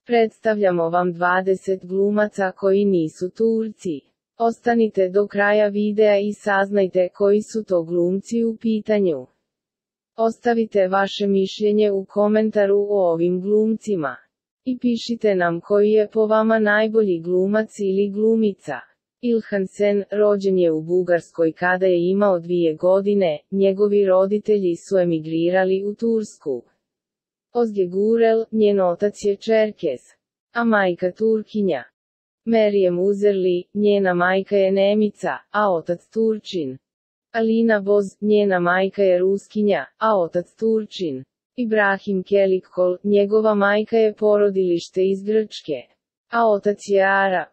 Predstavljamo vam 20 glumaca koji nisu Turci. Ostanite do kraja videa i saznajte koji su to glumci u pitanju. Ostavite vaše mišljenje u komentaru o ovim glumcima. I pišite nam koji je po vama najbolji glumac ili glumica. Ilhan Sen, rođen je u Bugarskoj kada je imao 2 godine, njegovi roditelji su emigrirali u Tursku. Ozge Gurel, njen otac je Čerkez, a majka Turkinja. Merijem Uzerli, njena majka je Nemica, a otac Turčin. Alina Boz, njena majka je Ruskinja, a otac Turčin. Ibrahim Kelikkol, njegova majka je porodilište iz Grčke, a otac je Arap.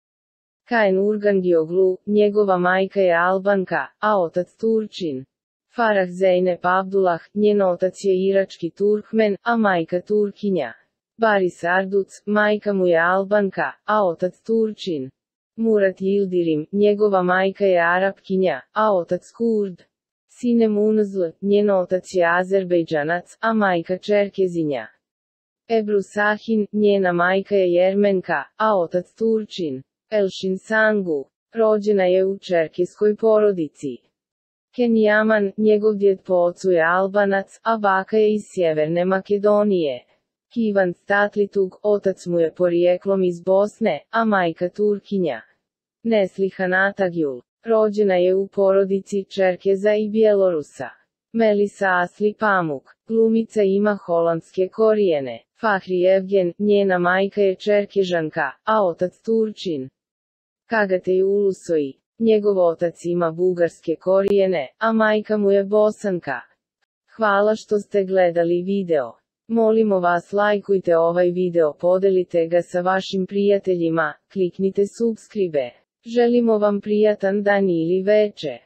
Kain Urgandioglu, njegova majka je Albanka, a otac Turčin. Farah Zeynep Abdullah, njen otac je irački Turkmen, a majka Turkinja. Baris Arduc, majka mu je Albanka, a otac Turčin. Murat Yildirim, njegova majka je Arapkinja, a otac Kurd. Sinem Unzl, njen otac je Azerbejdžanac, a majka Čerkezinja. Ebru Sahin, njena majka je Jermenka, a otac Turčin. Elšin Sangu, rođena je u čerkeskoj porodici. Ken Yaman, njegov djed po ocu je Albanac, a baka je iz Sjeverne Makedonije. Kivan Statlitug, otac mu je porijeklom iz Bosne, a majka Turkinja. Neslihan Atagjul, rođena je u porodici Čerkeza i Bjelorusa. Melisa Asli Pamuk, glumica ima holandske korijene. Fahri Evgen, njena majka je Čerkežanka, a otac Turčin. Kagatej Ulusoy, njegov otac ima bugarske korijene, a majka mu je Bosanka. Hvala što ste gledali video. Molimo vas, lajkujte ovaj video, podelite ga sa vašim prijateljima, kliknite subscribe. Želimo vam prijatan dan ili veče.